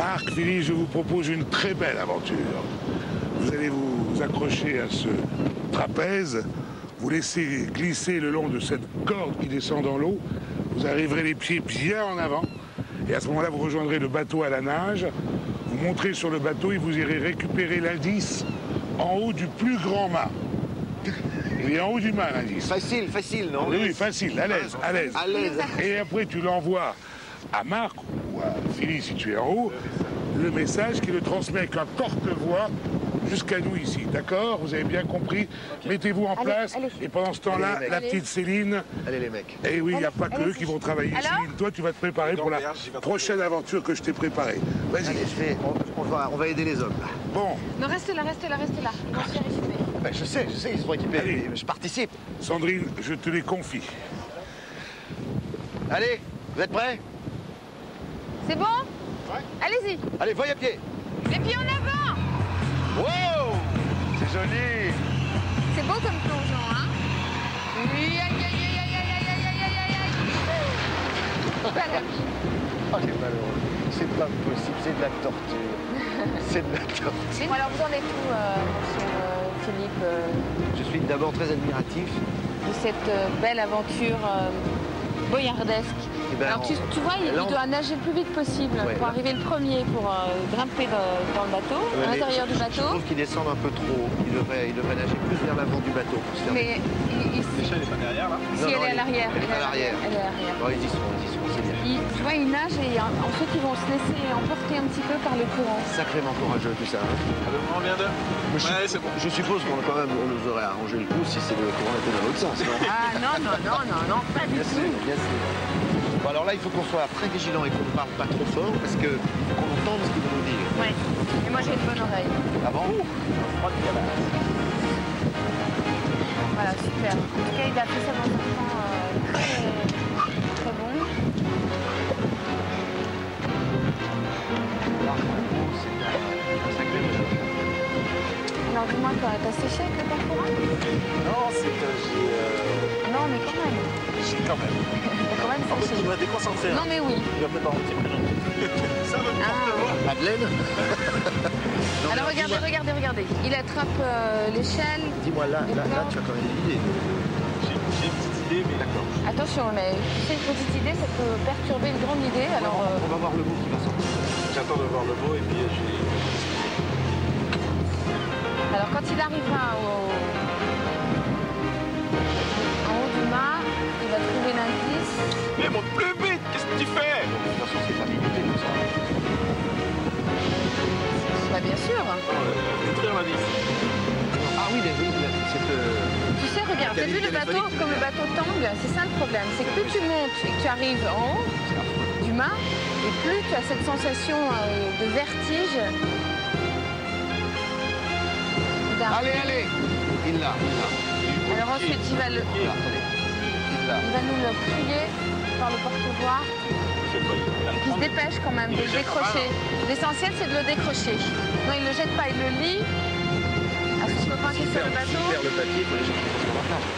Marc, Philly, je vous propose une très belle aventure. Vous allez vous accrocher à ce trapèze, vous laisser glisser le long de cette corde qui descend dans l'eau, vous arriverez les pieds bien en avant, et à ce moment-là, vous rejoindrez le bateau à la nage, vous monterez sur le bateau et vous irez récupérer l'indice en haut du plus grand mât. Il est en haut du mât, l'indice. Facile, facile, non? Oui, facile, à l'aise, à l'aise. À l'aise. Et après, tu l'envoies à Marc ou à Philly, si tu es en haut, le message qui le transmet avec un porte-voix jusqu'à nous ici, d'accord? Vous avez bien compris? Mettez-vous en place. Allez. Et pendant ce temps-là, la petite Céline... Allez, les mecs. Et oui, il n'y a pas que eux qui vont travailler. Alors Céline, toi, tu vas te préparer pour la prochaine aventure que je t'ai préparée. Vas-y. Allez, on va aider les hommes. Là. Bon, Non, restez là. Ils vont se faire équiper. Ben, je sais, ils seront équipés. Allez. Je participe. Sandrine, je te les confie. Allez, vous êtes prêts? C'est bon? Ouais. Allez-y. Allez, voyez à pied. Les pieds en avant. Wow! C'est joli. C'est beau comme plongeon, hein? Oui, aïe, aïe, aïe, aïe, aïe, aïe, aïe, aïe, aïe, aïe. Voilà. Oh, les malheureux. C'est pas possible, c'est de la torture. C'est de la torture. Bon, alors, vous en êtes où, monsieur Philippe, Je suis d'abord très admiratif. de cette belle aventure boyardesque? Eh ben, Alors, tu vois, il doit nager le plus vite possible pour arriver le premier, pour grimper dans le bateau, à l'intérieur du Je bateau. trouve qu'il descend un peu trop. Il devrait nager plus vers l'avant du bateau. Pour se faire Mais L'échelle n'est pas derrière, là? si elle est à l'arrière. Elle est à l'arrière. Elle est à l'arrière. Bon, ils y seront, c'est bien. Tu vois, ils nagent et ensuite ils vont se laisser emporter un petit peu par le courant. Sacrément courageux tout ça. Hein. On vient de... Ouais, c'est bon. Je suppose qu'on quand même on nous aurait arrangé le coup si c'est le courant était dans l'autre sens. Non Ah non, pas du bien tout. sûr, bien sûr. Bon, alors là, il faut qu'on soit très vigilant et qu'on ne parle pas trop fort parce que qu'on entende ce qu'ils vont nous dire. Ouais. Et moi j'ai une bonne oreille. Ah bon? Voilà, super. En tout cas, il a fait ça dans un temps très bon. C'est un sacré bonheur. Alors dis-moi, t'as séché avec le parcours? Non, c'est que j'ai... Non, mais quand même. J'ai quand même. T'as quand même En fait, séché. il m'a déconcentré. Non, mais oui. Il va peut-être pas mon petit prénom. Ça me porte Madeleine? Non, Alors mais regardez. Il attrape l'échelle. Dis-moi, là, tu as quand même une idée. J'ai une petite idée, mais d'accord. Attention, mais tu sais, une petite idée, ça peut perturber une grande idée. Alors, On va voir le mot qui va sortir. J'attends de voir le mot et puis alors quand il arrivera en haut du mât, il va trouver l'indice. Mais monte plus vite! Qu'est-ce que tu fais? De toute façon, c'est pas limité comme ça. Bah bien sûr. Détruire l'indice. Ah oui, Tu sais, regarde, t'as vu le bateau, comme le bateau tangue, c'est ça le problème. C'est que plus tu montes et que tu arrives en haut du mât, et plus tu as cette sensation de vertige. Allez, il l'a. Alors ensuite, il va nous le crier par le porte-voix. Il se dépêche quand même de le décrocher. L'essentiel, c'est de le décrocher. Non, il ne le jette pas, il le lit à son copain qui est sur le bateau. Super le papier, il faut les jeter sur la plage.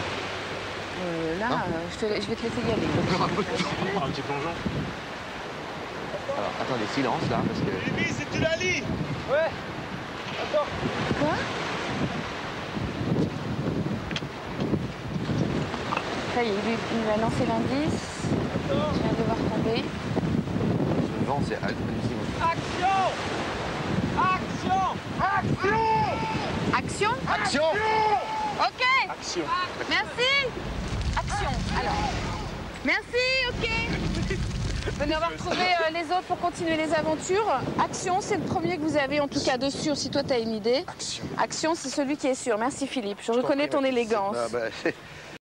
Je vais te laisser y aller. Encore un peu de temps. Un petit plongeon. Alors, attendez, silence là, parce que... Bibi, c'est tu la lis? Ouais. Attends. Quoi? Ça y est, il va lancer l'indice. Je viens de voir tomber. Le vent, c'est hallucinant. Action! Action? Action! Ok. Action. Merci. Action. Alors. Merci, ok. Venez, on va retrouver les autres pour continuer les aventures. Action, c'est le premier que vous avez, en tout cas de sûr, si toi tu as une idée. Action. Action, c'est celui qui est sûr. Merci Philippe, je reconnais ton élégance. Ah, bah,